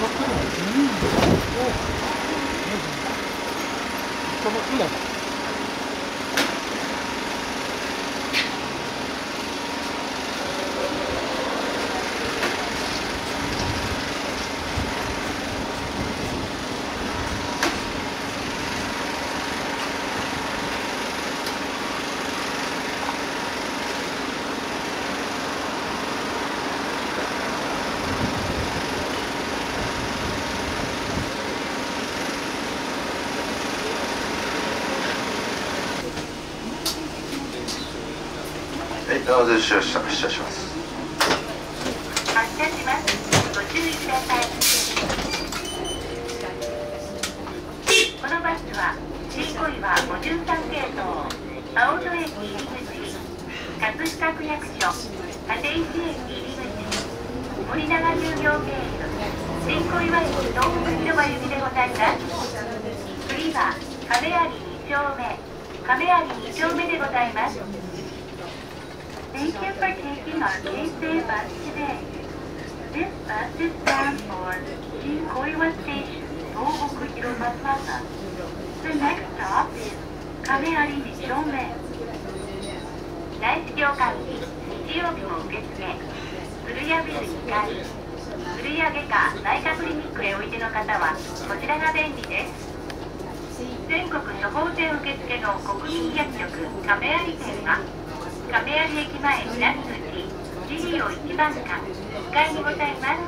はい、なので出社します。 発車します。ご注意ください。このバスは新小岩53系統、青戸駅入り口、葛飾区役所、立石駅入り口、森永乳業経由、新小岩駅東北広場行きでございます。次は亀有2丁目、亀有2丁目でございます。Thank you for taking our Keisei bus today. This bus is bound for Shin-Koiwa Station, Tohoku Hiroma Plaza. The next stop is Kameari 2丁目。内視鏡管理、日曜日も受付。古谷ビル2階。古谷外科内科クリニックへおいでの方はこちらが便利です。全国処方箋受付の国民薬局亀有店が亀有駅前南口ジリオ1番館1階にございます。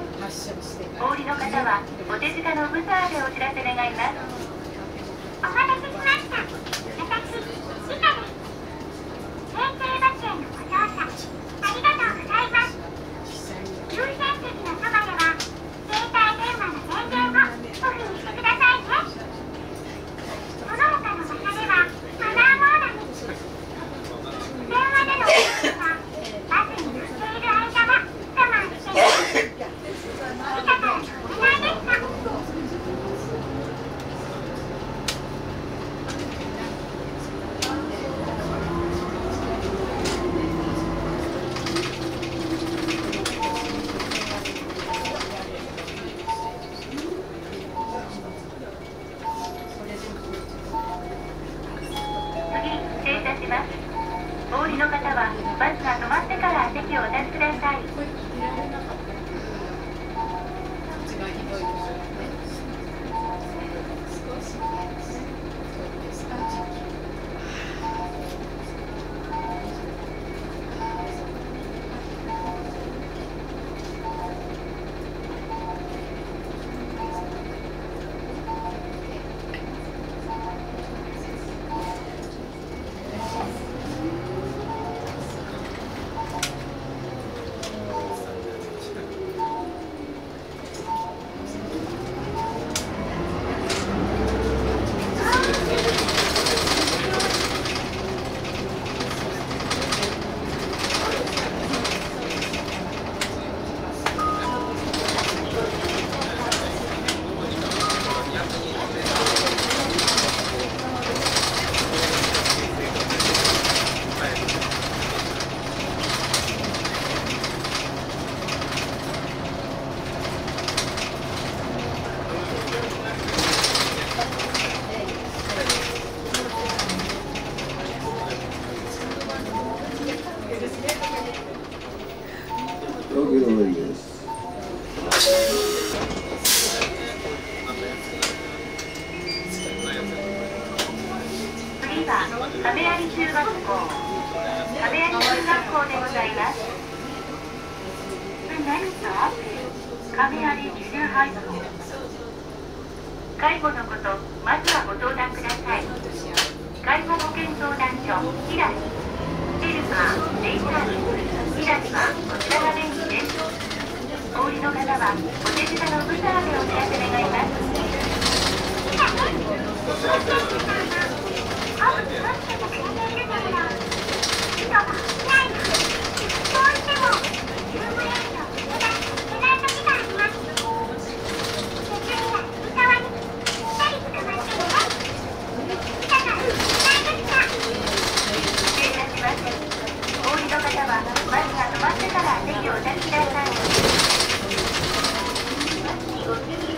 お降りの方はお手近のブザーでお知らせ願います。 お待たせしました。私、シカです。平成バスへのご乗車ありがとうございます。優先席のそばでは携帯電話の電源をオフにしてくださいね。その他の場所ではマナーモードに。電話でのお話はバスに乗っている間は我慢してね。シカからのお願いでした。 お降りの方はバスが止まってから席をお立ちください。亀有中学校、亀有中学校でございます。The next stop is 亀有ジュニアハイスクール。介護のこと、まずはご相談ください。介護保険相談所、ひらり。ヘルパー、デイサービス、ひらりはこちらが便利です。お降りの方はお手近のブザーでお知らせ願います。 オフに乗せてくれているけれど、人がいないの。どうしてもルームレントを抜け出していけない時があります。手すりや右側にぴったり捕まってね。だからお願いでした。 失礼いたします。お降りの方はバスが止まってから席をお立ちください。バスにご注意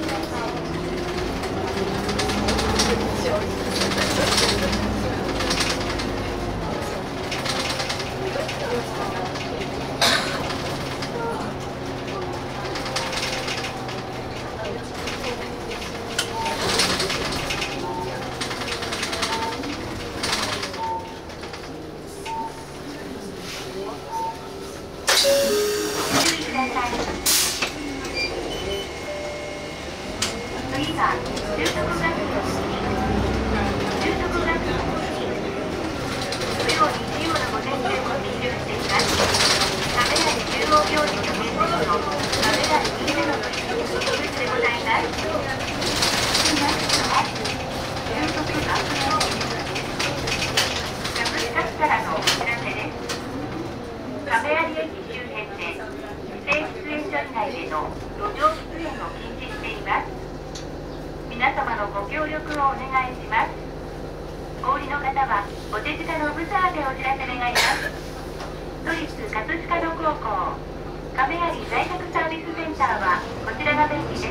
の路上喫煙を禁止しています。皆様のご協力をお願いします。お降りの方はお手近のブザーでお知らせ願います。都立葛飾野高校亀有在宅サービスセンターはこちらが便利です。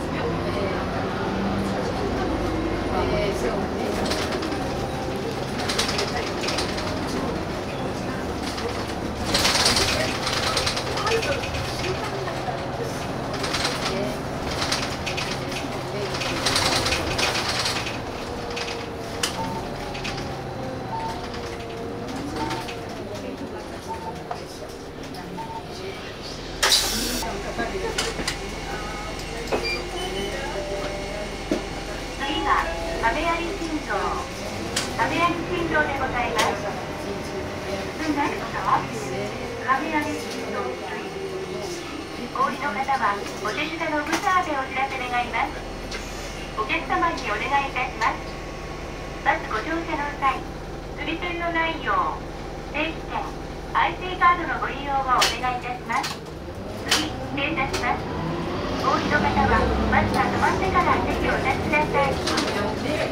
亀有新道でございます。亀有新道お降りの方はお手下のブザーでお知らせ願います。お客様にお願いいたします。バスご乗車の際、釣り線のないよう定期券 IC カードのご利用をお願いいたします。次、停車します。お降りの方はバスが止まってから席をお立ちください。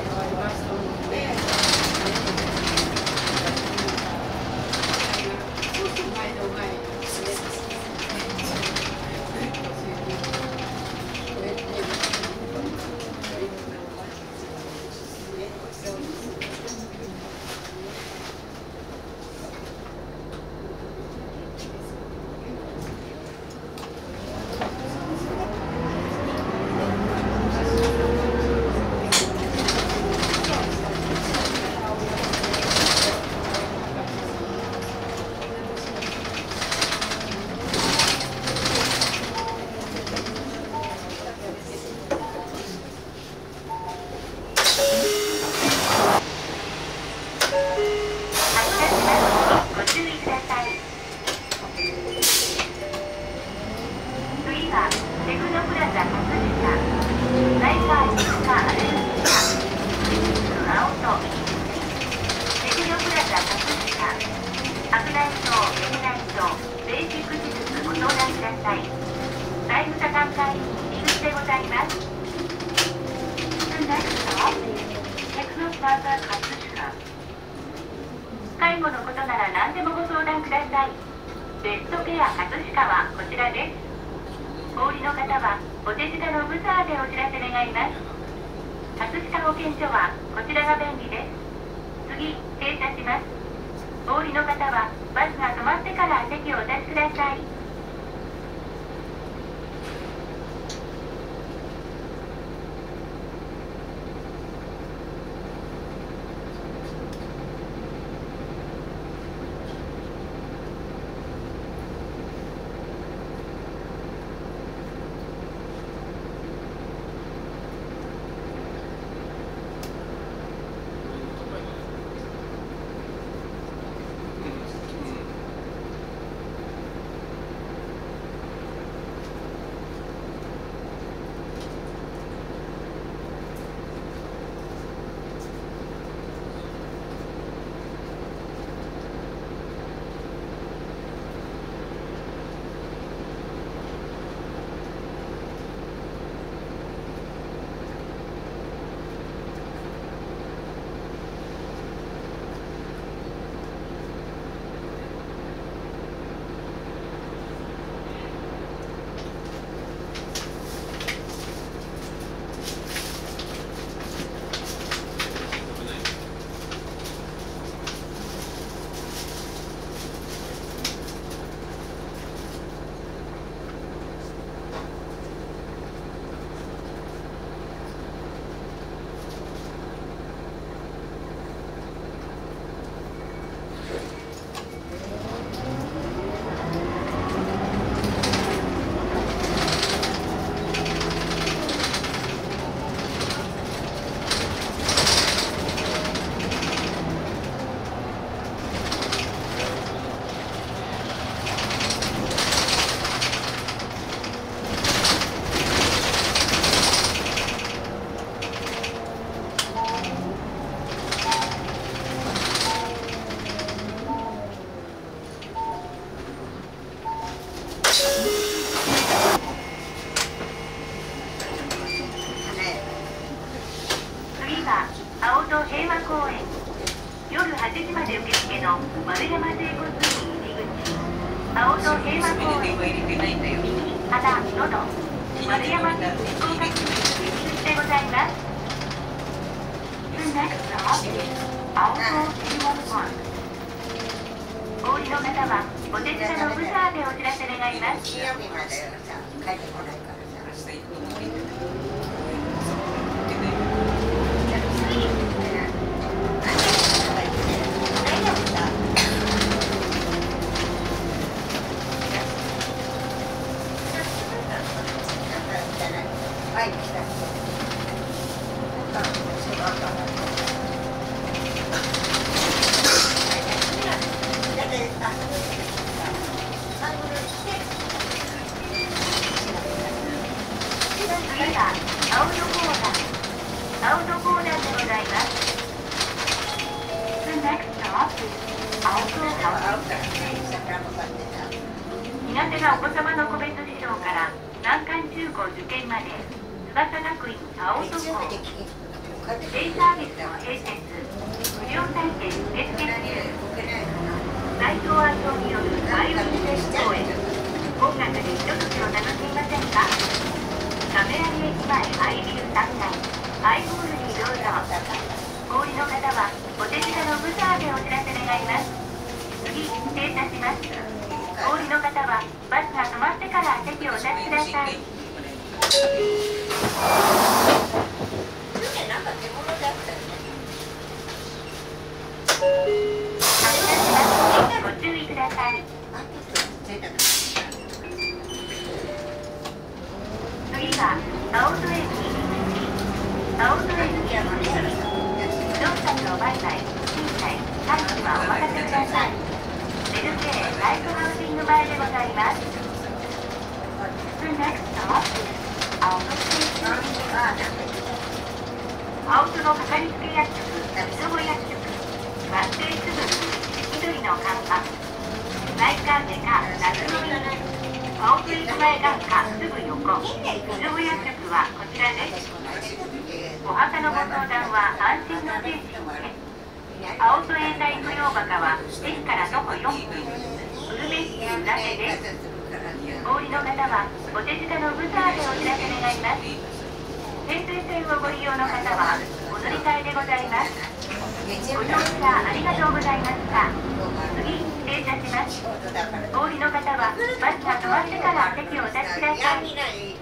介護のことなら何でもご相談ください。ベストケア葛飾はこちらです。お降りの方はお手下のブザーでお知らせ願います。葛飾保健所はこちらが便利です。次、停車します。お降りの方はバスが止まってから席をお立ちください。 の丸山整骨院入り口、青戸平和公園、右鼻、喉、丸山福岡市入り口でございます。The next stop, 青戸平和公園。お降りの方はお手札のブザーでお知らせ願います。 金曜日までさ、帰ってこないからさ。 苦手なお子様の個別指導から難関中高受験まで、翼学院青戸校デイサービスの併設、無料体験受付中。内藤亜生によるバイオリン練習公演、音楽でひとときを楽しみませんか。亀有駅前アイビル3階アイホールにどうぞ。お降りの方はお手札のブザーでお知らせ願います。次、失礼いたします。お降りの方はバスが止まってから席をお立ちください。ご注意ください。次は青戸駅入り口、青戸駅入り口。乗車の売買、賃貸、管理はお任せください。ベルケーライトハウジング前でございます。The next stop, 青戸ステーション。青戸のかかりつけ薬局、磯子薬局。バス停すぐに緑の看板。内科外科夏の院。青戸駅前眼科すぐ横。磯子薬局はこちらです。お墓のご相談は安心の精神で。青戸永代御用墓は駅から徒歩4分。グルメ市裏手です。お降りの方はお手札のブザーでお知らせ願います。京成線をご利用の方はお乗り換えでございます。ご乗車ありがとうございました。次、失礼いたします。お降りの方はバスが止まってから席をお立ちください。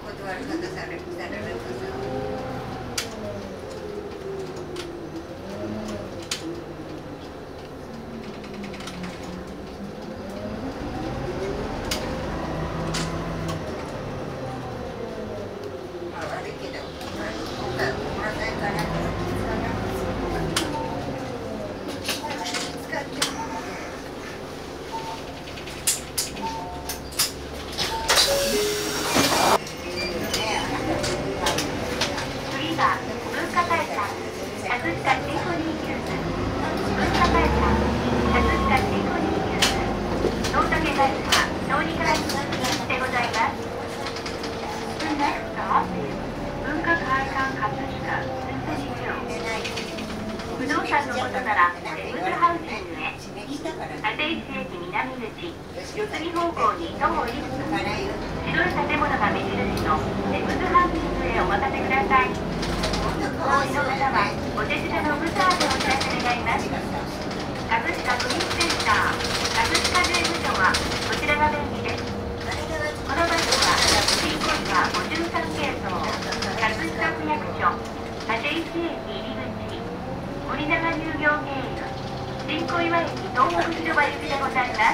不動産のことならレムズハウジングへ。立石駅南口、四つ木方向に徒歩1分。白い建物が目印のレムズハウジングへお任せください。お降りの方はお手札のブザーでお知らせ願います。葛飾区民センター、葛飾税務署はこちらが便利です。このバスは新小岩53系統、葛飾区役所、立石駅入り口、森永乳業経由、新小岩駅東北広場行きでございます。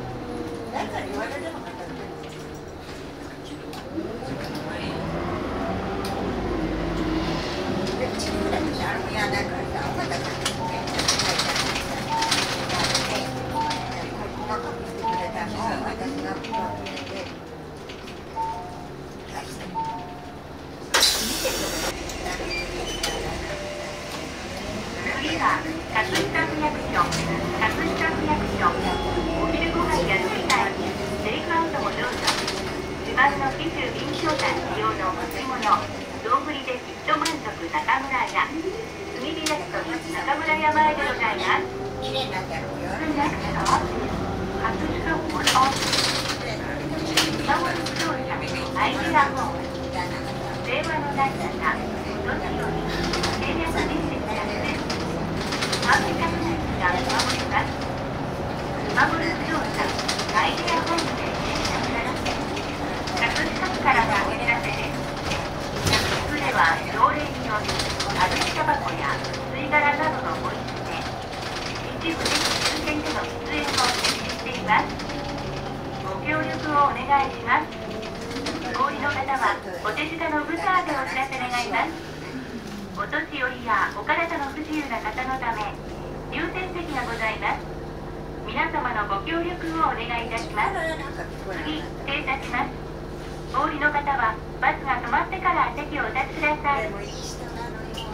次は葛飾区役所、葛飾区役所。お昼ご飯や飲み会にテイクアウトもどうぞ。自慢の紀州備長炭使用の蒸し物、丼できっと満足中村屋。炭火焼き鳥中村屋前でございます。 綺麗になってるよ。 The next stop is Hatsushika Port Office. まもなく到着アイデアホーム。令和のない方、どのように契約実績者です。アメリカの設置が守ります。まもなく到着アイデアホームで停車ください。葛飾区からのお知らせです。区では条例により歩きタバコや吸い殻などのポイ捨て、一部で終点での喫煙を禁止しています。ご協力をお願いします。お降りの方はお手下のブザーでお知らせ願います。お年寄りやお体の不自由な方のため優先席がございます。皆様のご協力をお願いいたします。次、停車します。お降りの方はバスが止まってから席をお立ちください。 でもいい人なのよ。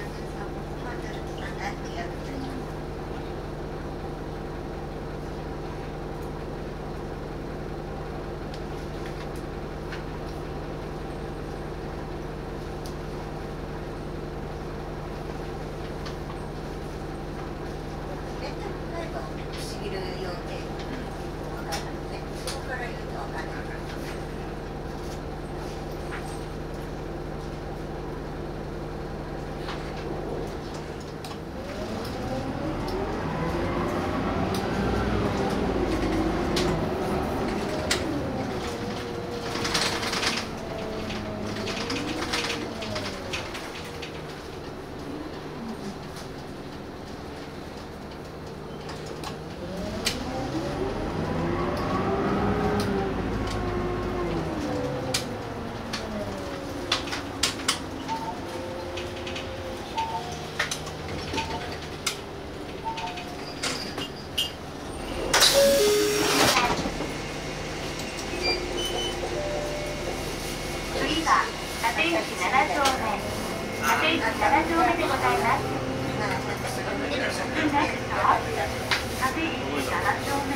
不思議るようで分かるね。そこから言うと分かる。 次は立石7丁目。立石7丁目でございます。The next stop 立石7丁目。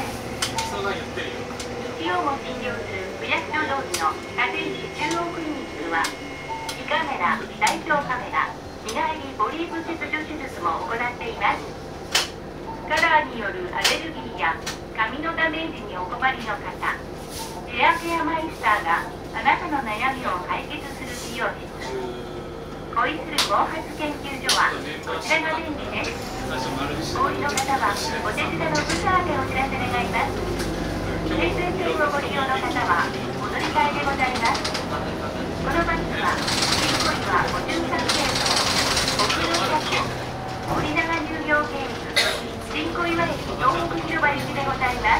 費用を診療する区役所同士の立石中央クリニックは胃カメラ、大腸カメラ、見返りボリーブ切除手術も行っています。カラーによるアレルギーや髪のダメージにお困りの方、ヘアケアマイスターがあなたの悩みを解決する美容室。恋する毛髪研究所はこちらが便利です。お降りの方はお手下のブザーでお知らせ願います。京成線をご利用の方はお乗り換えでございます。このバスは新小岩53系統奥の車庫森永乳業系列新小岩駅東北広場行きでございます。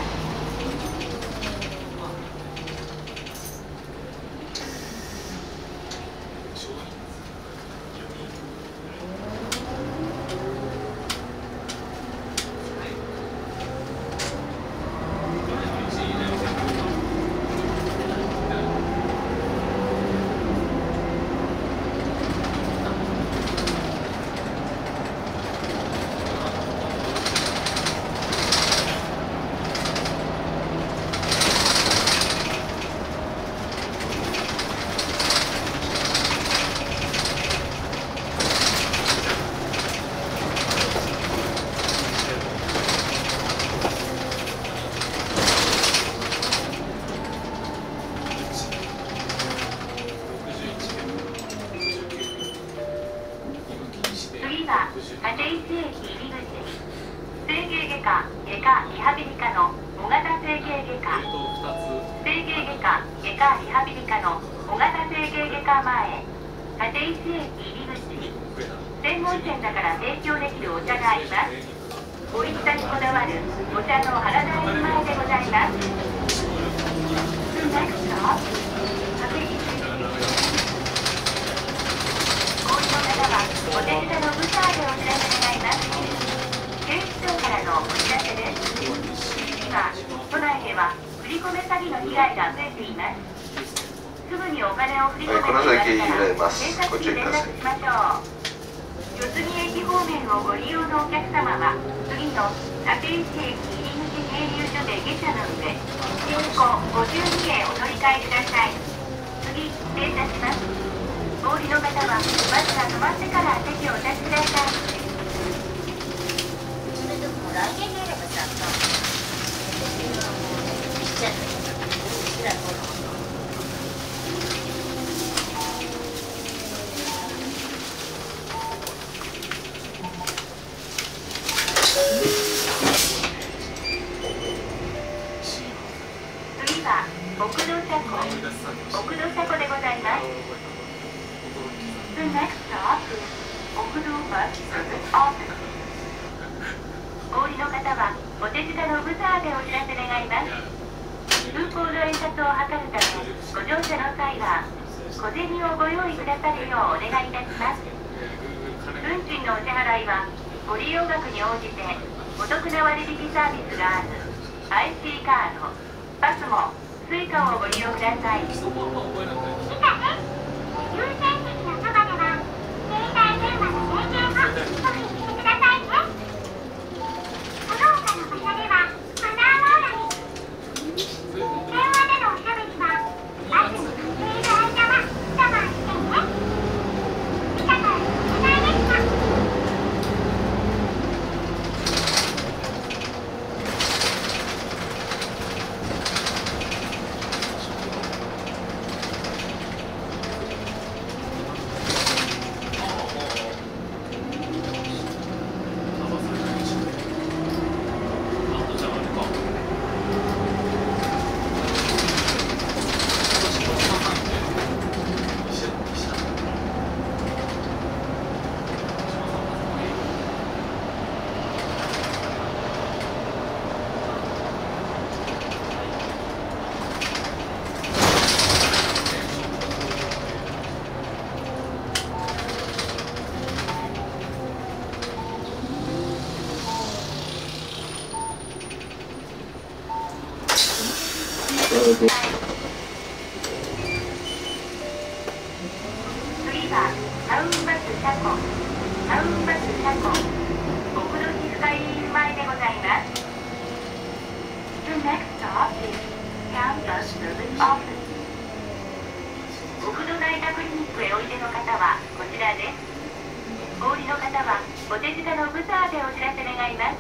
次は立石駅入り口。整形外科、外科リハビリ科の小型整形外科。整形外科、外科リハビリ科の小型整形外科前。立石駅入り口。専門店だから提供できるお茶があります。おいしさにこだわるお茶の原田駅前でございます。The next stop 立石駅入り口。お降りの方はお手下のブザーでお知らせ願います。警視庁からのお知らせです。今、都内では振り込め詐欺の被害が増えています。すぐにお金を振り込めていただいたら警察に連絡しましょう。四ツ木駅方面をご利用のお客様は次の立石駅入り口停留所で下車の上新庫52へお乗り換えください。次、停車します。お降りの方はバスが止まってから席をお立ちください。 それでもらう奥戸車庫でございます。The next stop is 奥戸 bus service office。お降りの方はお手下のブザーでお知らせ願います。空港の演札を図るため、ご乗車の際は小銭をご用意くださるようお願いいたします。運賃のお支払いはご利用額に応じてお得な割引サービスがある IC カード、パスモ、スイカをご利用ください。 以下です。優先席のそばでは携帯電話の電源をオフにしてくださいね。その他の場所ではマナーモードに。電話でのおしゃべりはバスに乗っている間は我慢してね。以下からお願いでした。 次はタウンバス車庫、タウンバス車庫、奥戸市スカイイン前でございます。The next stop is Town Bus Service Office。奥戸大学クリニックへおいでの方はこちらです。お降りの方はお手下のブザーでお知らせ願います。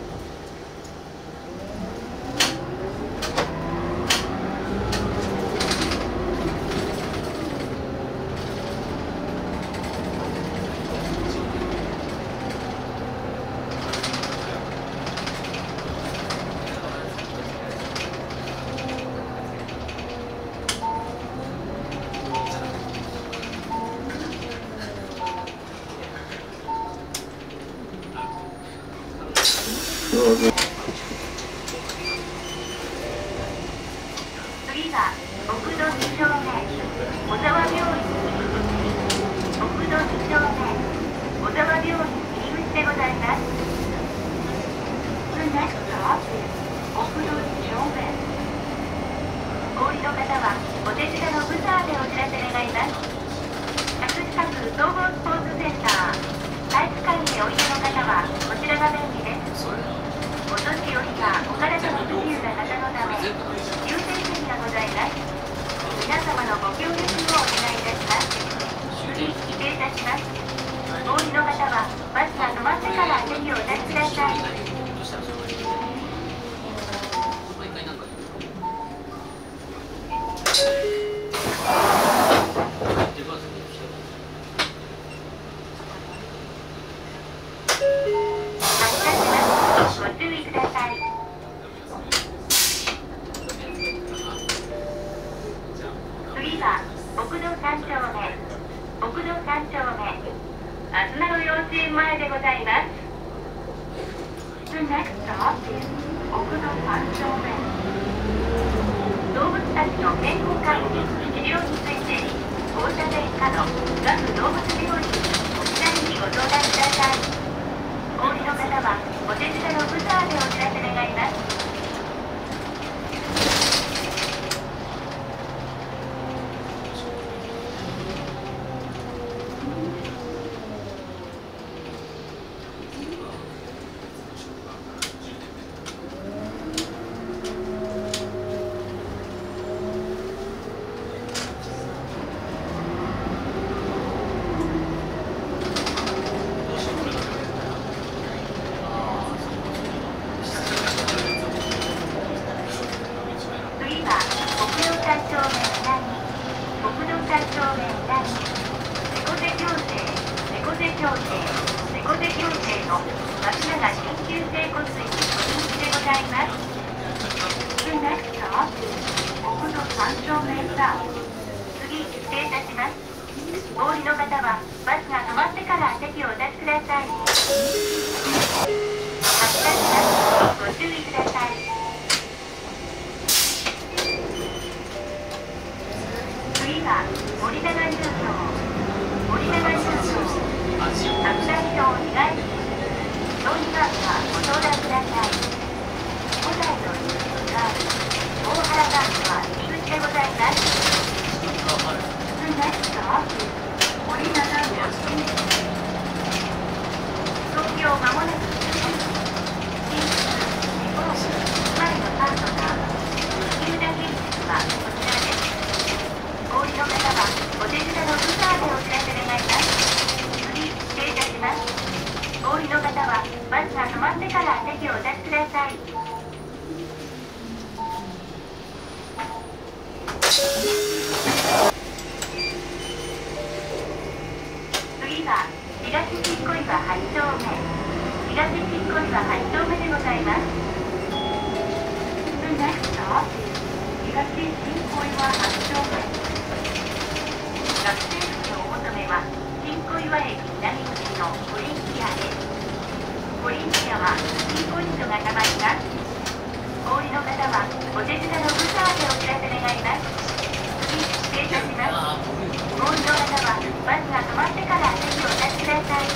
次は奥戸2丁目、小沢病院。奥戸2丁目、小沢病院入り口でございます。The next stop is 奥戸2丁目。お降りの方はお手下のブザーでお知らせ願います。葛飾区総合スポーツセンター、体育館においでの方はこちらが便利です。お年寄りやお体の不自由な方のため優先席がございます。皆様のご協力をお願いいたします。失礼いたします。お降りの方はバスが止まってから席をお立ちください。ご注意ください。次は奥戸3丁目、奥戸3丁目、あずなろ幼稚園前でございます。The next stop is 奥戸3丁目。動物たちの健康管理、治療について放射線科の学動物病院、こちらにご相談ください。お降りの方はお手下のブザーでお知らせ願います。松永緊急整骨院ご人気でございます。The next stop, 国道3丁目south。次、停車します。お降りの方はバスが止まってから席をお立ちください。発車します。ご注意ください。次は森永乳業。森永乳業。白台町2階です。小児科はご相談ください。5台の入口が大原バスは入り口でございます。Next stop, 森永乳業。創業間もなく新宿リフォーム前のパートナー木浦建設はこちらです。お降りの方はお手札のブザーでお知らせ願います。次、停車します。お降りの方はバスが止まってから席をお立ちください。次は東新小岩8丁目。東新小岩8丁目でございます。The next stop, 東新小岩8丁目。学生服のお求めは新小岩駅南口のコリンピアです。コリンピアはTポイントがたまります。お降りの方はお手札のブザーでお知らせ願います。次、停車します。お降りの方はバスが止まってから席をお立ちください。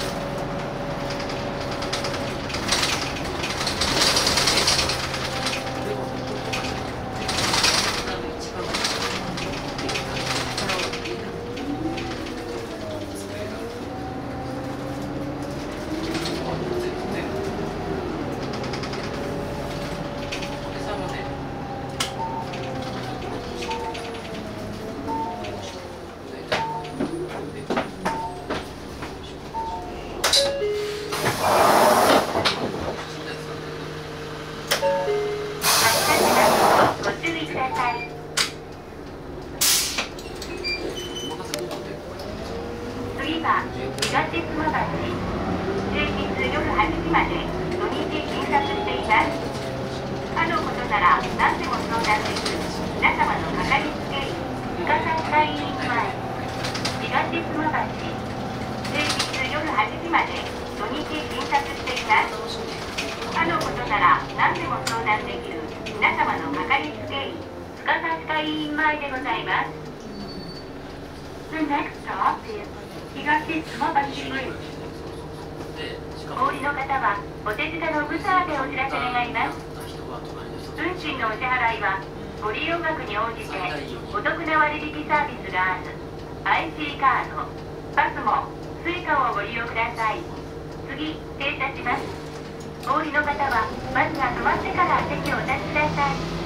次は東妻橋。平日夜8時まで土日診察しています。あのことなら何でも相談できる皆様のかかりつけ医深沢会員前。東妻橋。平日夜8時まで土日診察しています。あのことなら何でも相談できる皆様のかかりつけ医深沢会員前でございます。The next stop is 東妻橋ブリッジ。お降りの方はお手札のブザーでお知らせ願います。運賃のお支払いはご利用額に応じてお得な割引サービスがある IC カード、パスモ、スイカをご利用ください。次、停車します。お降りの方はバスが止まってから席をお立ちください。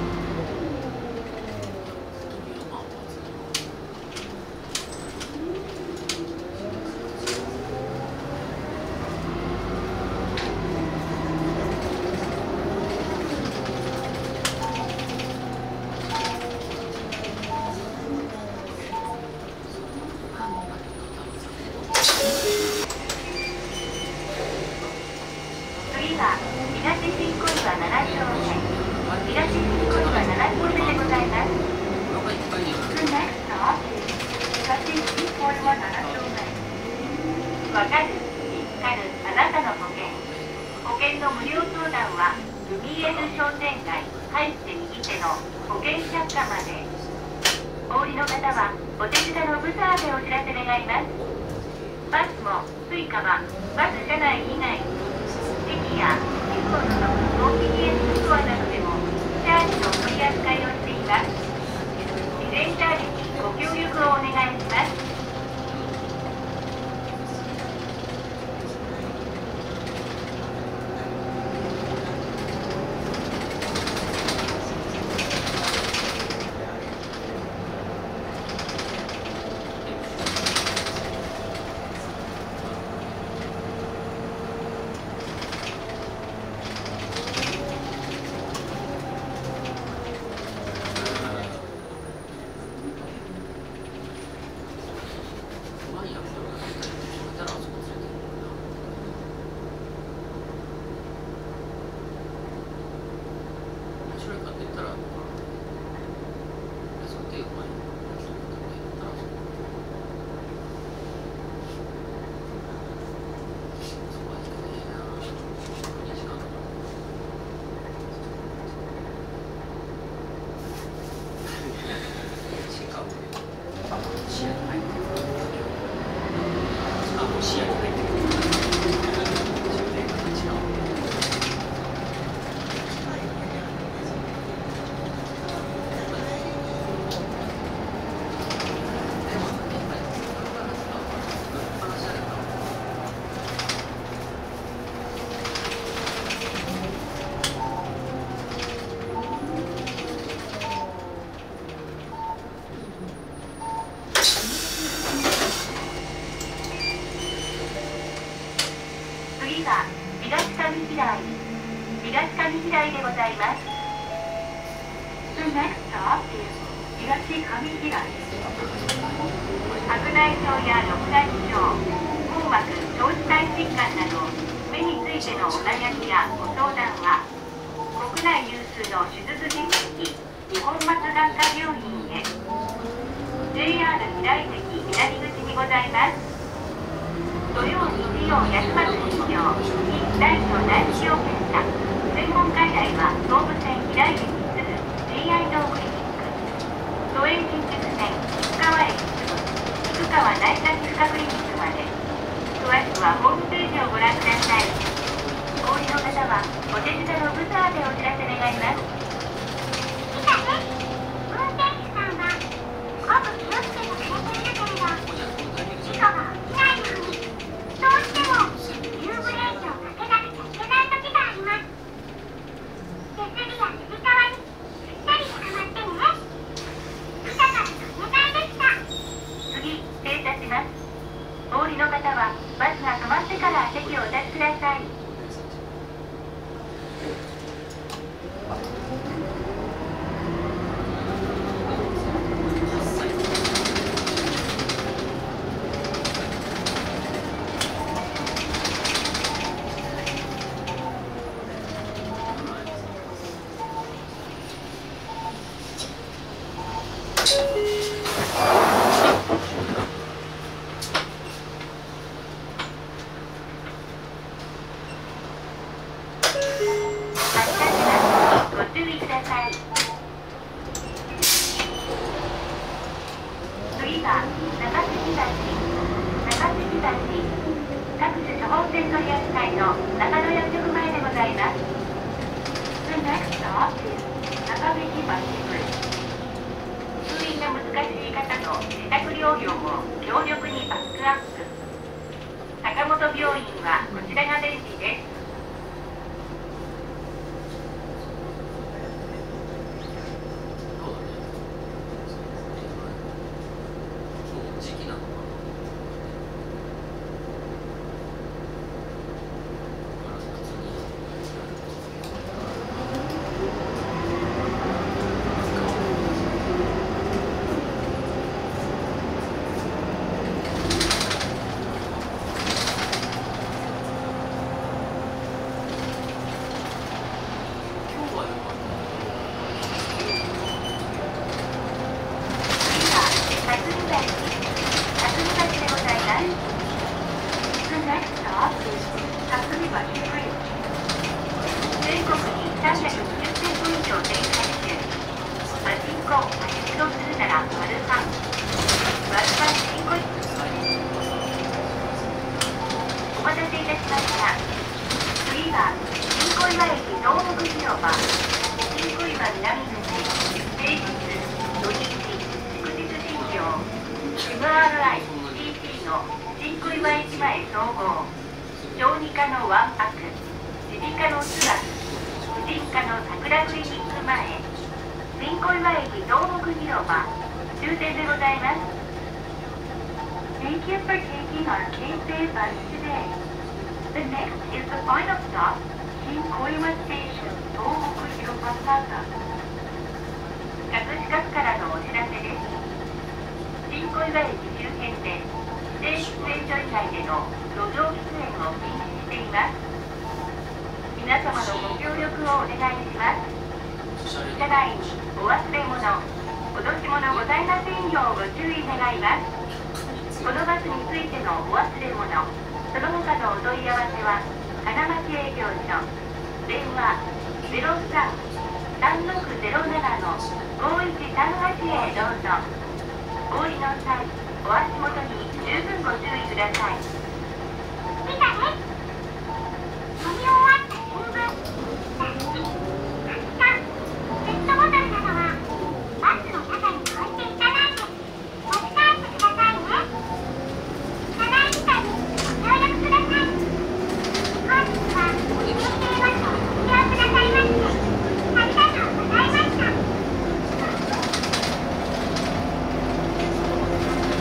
次は東新小岩7丁目。東新小岩7丁目でございます。The next stop is 東新小岩7丁目。わかる、見つかる、あなたの保険。保険の無料相談は海江戸商店街入って右手の保険百科まで。お降りの方はお手札のブザーでお知らせ願います。バスもスイカはバス車内以外に駅や地方のコンビニエンスストアなどでもチャージの取り扱いをしています。事前チャージにご協力をお願いします。 次は東上平井でございます。The next stop is 東上平井。白内障や緑内障、網膜小児体疾患など目についてのお悩みやご相談は国内有数の手術実績日本松眼科病院へ。 JR 平井駅南口にございます。土曜日曜休まず日曜非大腸内視鏡検査専門外来は東武線平井駅にすぐ GI のクリニック、都営新宿線市川駅すぐ市川内科皮膚科クリニックまで。詳しくはホームページをご覧ください。お降りの方はお手札のブザーでお知らせ願います。 以下です。運転手さんはごく気をつけてくれているけれど、事故が起きないようにどうしても急ブレーキをかけなくちゃいけない時があります。手すりや指側にしっかり捕まってね。以下からのお願いでした。 次、停車します。お降りの方はバスが止まってから席をお立ちください。次は中杉橋、各種処方箋取扱いの長野薬局前でございます。The next stop is 中杉橋Bridge。通院の難しい方の自宅療養を強力にバックアップ。坂本病院はこちらが便利です。Thank you for taking our K-Bay bus today. The next is the final stop, 新小岩ステーション、東北広場パーカー。葛飾区からのお知らせです。新小岩駅周辺で指定喫煙所以外での路上喫煙を禁止しています。皆様のご協力をお願いします。車内にお忘れ物、落とし物ございませんようご注意願います。このバスについてのお忘れ物、その他のお問い合わせは金町営業所、電話03-3607-5138へどうぞ。お降りの際、お足元に十分ご注意ください。 以下です。飲み終わった新聞、雑誌、冊子、ペットボトルなどはバスの中に置いていただいて持ち帰ってくださいね。車内理解にご協力ください。本日は京成バスをご利用くださいましてありがとうございました。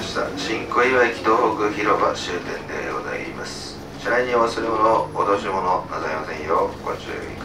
した。新小岩駅東北広場終点でございます。車内に忘れ物、落とし物なさいませんようご注意